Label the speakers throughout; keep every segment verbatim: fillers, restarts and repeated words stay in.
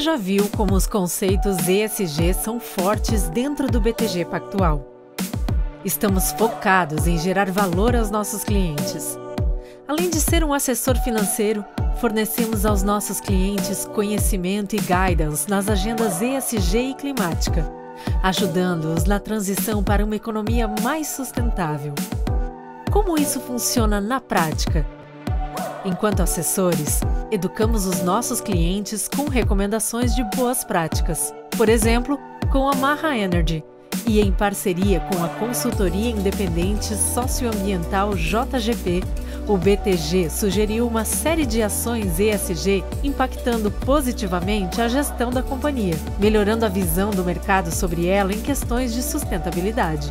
Speaker 1: já viu como os conceitos E S G são fortes dentro do B T G Pactual. Estamos focados em gerar valor aos nossos clientes. Além de ser um assessor financeiro, fornecemos aos nossos clientes conhecimento e guidance nas agendas E S G e climática, ajudando-os na transição para uma economia mais sustentável. Como isso funciona na prática? Enquanto assessores, educamos os nossos clientes com recomendações de boas práticas, por exemplo, com a Maha Energy, e em parceria com a consultoria independente socioambiental J G P, o B T G sugeriu uma série de ações E S G impactando positivamente a gestão da companhia, melhorando a visão do mercado sobre ela em questões de sustentabilidade.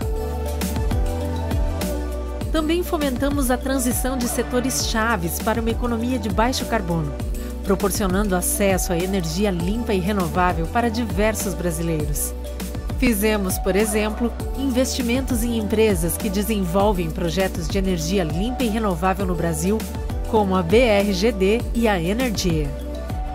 Speaker 1: Também fomentamos a transição de setores chaves para uma economia de baixo carbono, proporcionando acesso à energia limpa e renovável para diversos brasileiros. Fizemos, por exemplo, investimentos em empresas que desenvolvem projetos de energia limpa e renovável no Brasil, como a B R G D e a Energia.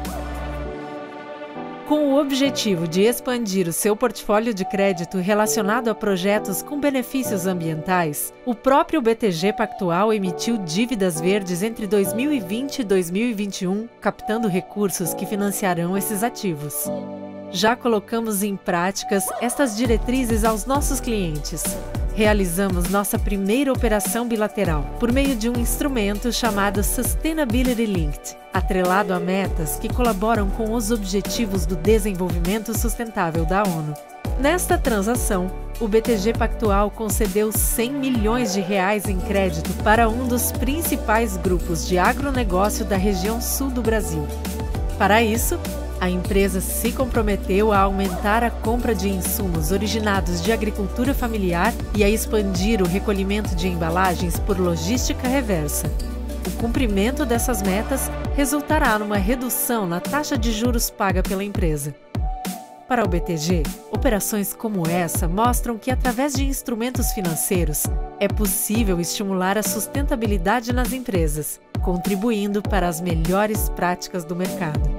Speaker 1: Com o objetivo de expandir o seu portfólio de crédito relacionado a projetos com benefícios ambientais, o próprio B T G Pactual emitiu dívidas verdes entre dois mil e vinte e dois mil e vinte e um, captando recursos que financiarão esses ativos. Já colocamos em práticas estas diretrizes aos nossos clientes. Realizamos nossa primeira operação bilateral por meio de um instrumento chamado Sustainability Linked, atrelado a metas que colaboram com os Objetivos do Desenvolvimento Sustentável da ONU. Nesta transação, o B T G Pactual concedeu cem milhões de reais em crédito para um dos principais grupos de agronegócio da região sul do Brasil. Para isso, a empresa se comprometeu a aumentar a compra de insumos originados de agricultura familiar e a expandir o recolhimento de embalagens por logística reversa. O cumprimento dessas metas resultará numa redução na taxa de juros paga pela empresa. Para o B T G, operações como essa mostram que, através de instrumentos financeiros, é possível estimular a sustentabilidade nas empresas, contribuindo para as melhores práticas do mercado.